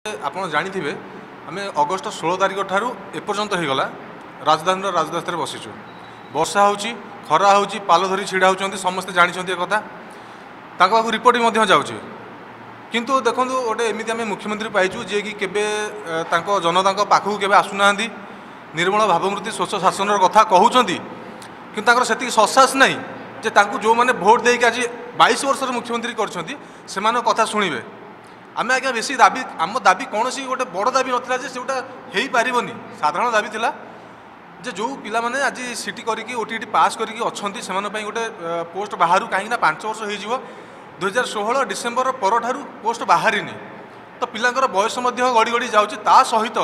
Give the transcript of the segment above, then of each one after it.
ଆପଣ ଜାଣିଥିବେ ଆମେ ଅଗଷ୍ଟ 16 ତାରିଖ ଠାରୁ ଏପର୍ଯ୍ୟନ୍ତ ହେଇଗଲା ରାଜଧାନୀର ରାଜରାସ୍ତାରେ ବସିଛୁ। ବର୍ଷା ହେଉଛି, ଖରା ହେଉଛି, ପାଲ ଧରି ଛିଡ଼ା ହେଉଛନ୍ତି, ସମସ୍ତେ ଜାଣିଛନ୍ତି ଏ କଥା। ତାଙ୍କ ପାଖକୁ ରିପୋର୍ଟ ମଧ୍ୟ ଯାଉଛି। କିନ୍ତୁ ଦେଖନ୍ତୁ ଗୋଟେ ଏମିତି ଆମେ ମୁଖ୍ୟମନ୍ତ୍ରୀ ପାଇଛୁ ଯିଏକି କେବେ ତାଙ୍କ ଜନତାଙ୍କ ପାଖକୁ କେବେ ଆସୁନାହାନ୍ତି, ନିର୍ମଳ ଭାବମୂର୍ତ୍ତି ସ୍ୱଚ୍ଛ ଶାସନର କଥା କହୁଛନ୍ତି, କିନ୍ତୁ ତାଙ୍କର ସେତିକି ସସାସ ନାହିଁ ଯେ ତାଙ୍କୁ ଯେଉଁମାନେ ଭୋଟ ଦେଇକି ଆଜି 22 ବର୍ଷର ମୁଖ୍ୟମନ୍ତ୍ରୀ କରିଛନ୍ତି ସେମାନଙ୍କ କଥା ଶୁଣିବେ। आम आज्ञा बेसी दाबी आम दाबी कौन सी गोटे बड़ दाबी नाला से गोटा हो पारनि साधारण दाबी थिला जे जो पिला माने आज सीटी करके ओटीटी पास करके अच्छी से गोटे पोस्ट बाहर कहीं 5 वर्ष हो 2016 डिसेम्बर पर ठारू पोस्ट बाहरी तो पिलांकर बयस गड़ी गड़ी जाऊँगी ता सहित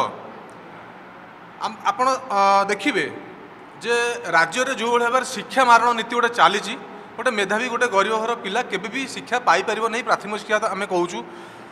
आपण देखिए जे राज्य में जो भाव शिक्षा मारण नीति गोटे चली गोटे मेधावी गोटे गरीब घर पिला केबे भी शिक्षा पाई परिबो नहीं। प्राथमिक शिक्षा आम कहूँ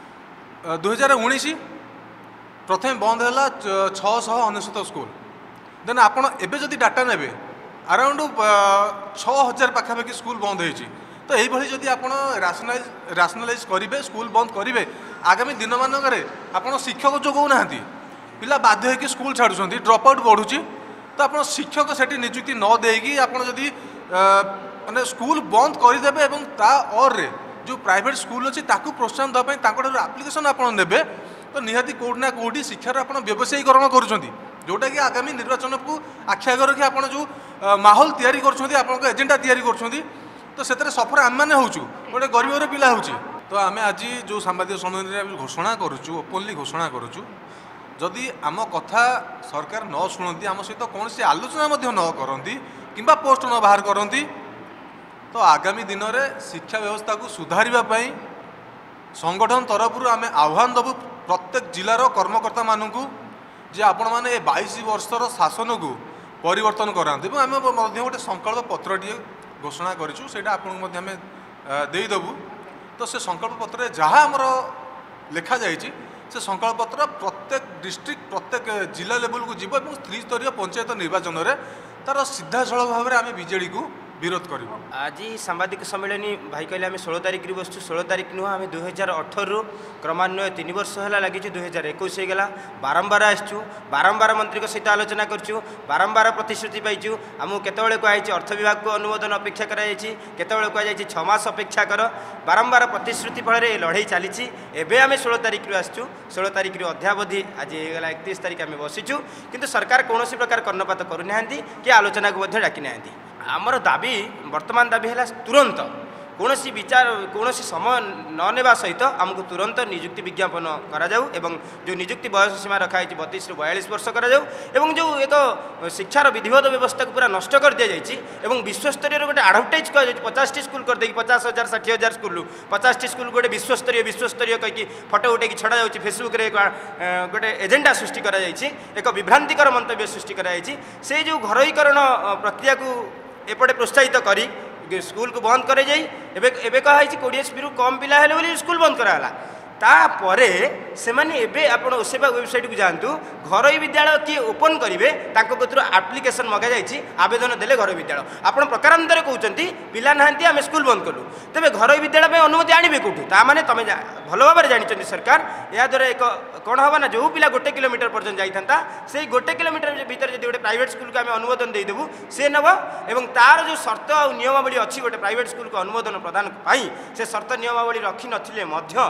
2019 प्रथम बंद है 699 स्कूल देन आपड़ एवं जदि डाटा ने अराउंड 6000 पाखापाखि स्कूल बंद होती तो यही जदि आप राशनालाइज करेंगे स्कूल बंद करेंगे आगामी दिन मानक आप शिक्षक जोगौना पिला बाध्य होकर स्कूल छाड़ुंट ड्रप आउट बढ़ुची तो आप शिक्षक से नियुक्ति न देगी आप जदि माने स्कूल बंद करदे और जो प्राइवेट स्कूल अच्छी प्रोत्साहन देवाई आप्लिकेसन आप ने तो निहाती कौटना कौटी शिक्षार आप व्यवसायीकरण करोटा कि आगामी निर्वाचन को आखि आगे रखी आप जो माहौल तैयारी कर एजेंडा तैयारी कर तो से सफर आम मैंने हूँ गोटे गरीबर पिला हूँ तो आम आज जो सांबादिक सम्मेलन घोषणा करुचु ओपनली घोषणा करुचु जदि आम कथा सरकार न शुणती आम सहित कौन सी आलोचना न करती कि पोस्ट न बाहर करती तो आगामी दिन में शिक्षा व्यवस्था को सुधारने संगठन तरफ आम आह्वान देवु प्रत्येक जिलार कर्मकर्ता मानू जे आपण मैंने 22 वर्षर शासन को परिवर्तन कराते आम गोटे संकल्प पत्र घोषणा करूँ से आपदेबू तो से संकल्प पत्र जहाँ आमर लिखा जाइए से संकल्प पत्र प्रत्येक डिस्ट्रिक्ट प्रत्येक जिला लेवल को जीव त्रिस्तरीय पंचायत निर्वाचन में तार सीधा सड़क भाव में आम बीजेडी को विरोध कर आज सांबादिक सम्मेलन भाई कहले आम 16 तारिख बसु 16 तारिख नुह आम 2018 क्रमान्वय 3 वर्ष है लगी 2021 होगा बारंबार आसचु बारंबार मंत्री सहित आलोचना करूँ बारंबार प्रतिश्रुति पाइचु आमको केतबेले कहुई अर्थ विभाग को अनुमोदन अपेक्षा केतबेले कहुई 6 मास अपेक्षा कर बारंबार प्रतिश्रुति फल लड़ाई चली एवं आम 16 तारिख आसचु 16 तारिख अध्यावधि आज होगा 31 तारिख आम बसीचु किंतु सरकार कौन प्रकार कर्णपात करूना कि आलोचना को डाकी ना आमर दाबी वर्तमान दाबी है तुरंत कौन विचार कौन समय न नेबा सहित आमको तुरंत नियुक्ति विज्ञापन कराऊ एवं जो नियुक्ति बयस सीमा रखाई 32 ରୁ 42 वर्ष कराऊ एवं जो एक शिक्षार विधिवत व्यवस्था को पूरा नष्ट कर दि जाए विश्वस्तरीय गोटे आडभटाइज कर 50 स्कूल कर देगी 50,000 60,000 स्कूल 50 स्कूल गोटे विश्वस्तरीय कहीं फटो उठे छड़ा जाऊँगी फेसबुक गोटे एजेंडा सृष्टि कर एक विभ्रांतिकर मंतव्य सृष्टि से जो घरोईकरण प्रक्रिया को एपटे प्रोत्साहित करी स्कूल को बंद कर कही 20 स्पीड कम पिला है स्कूल बंद कराला तापर से ओसेवा वेबसाइट को जातु घर विद्यालय किए ओपन करेंगे कतु आप्लिकेसन मगा जाइए आवेदन देले घर विद्यालय आप प्रकारांतर कहते पिला ना आम स्कूल बंद कलु तेज घर विद्यालय अनुमति आणवे कौटू ताने तुम भल भाव जानते सरकार या द्वारा एक कौन हम ना जो पिला 1 किलोमीटर पर्यटन जाता से 1 किलोमीटर भीतर जो गोटे प्राइवेट स्कूल को आम अनुमोदन देदेवु से नब और तार जो शर्त और नियमावली अच्छी गोटे प्राइवेट स्कूल को अनुमोदन प्रदान से शर्त नियमावली रखी नथिले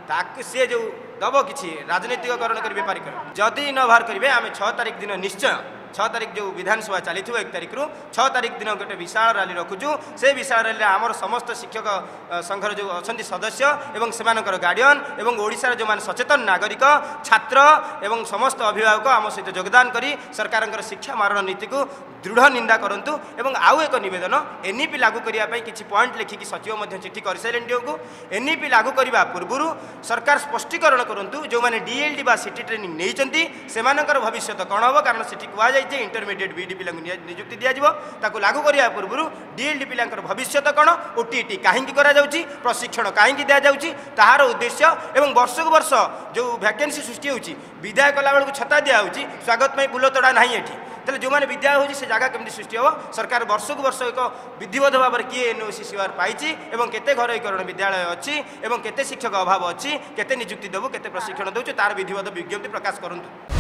सी जो दब कि राजनीतिकरण कर बेपारी जदि न बाहर करेंगे आम 6 तारिख दिन निश्चय 6 तारिख जो विधानसभा चली 1 तारिख रु 6 तारिख दिन गोटे विशाल रैली रखुचु से विशाल रैली आमर समस्त शिक्षक संघर जो अच्छा सदस्य एवं से गार्डियन एवं ओडिशार जो मान सचेतन नागरिक छात्र एवं समस्त अभिभावक आम सहित योगदान करी सरकार शिक्षा मारण नीति को दृढ़ निंदा करंतु एवं आउ एक निवेदन एनईपी लागू करने किसी पॉइंट लिखिकी सचिव चिठी कर सारे को एनईपी लागू करने पूर्व सरकार स्पष्टीकरण करूँ जो मैंने डीएलडी बा सिटी ट्रेनिंग नहीं से भविष्य कौन हम कारण से कहुई इंटरमीडिएट बीडी पिला नियुक्ति दिज्व लागू करने पूर्व डीएलडी पिला भविष्य कौन ओटीटी कहीं प्रशिक्षण कहीं दि जाऊँगी तार उद्देश्य एवं वर्ष को वर्ष जो वैकेंसी सृष्टि होती विदाय कला बेलू छता दिखाई स्वागत में फूल तोड़ा ना ये तेल जो मैंने विद्यालय होची से जगह केमती सृष्टि हो सरकार वर्ष को वर्ष एक विधिवत भाव में किए एनओसीसीआर पाई एवं केते घरोईकरण विद्यालय अच्छी एवं केते शिक्षक अभाव अच्छी केते नियुक्ति देबू केते प्रशिक्षण देउछु तार विधिवत विज्ञप्ति प्रकाश करंतु।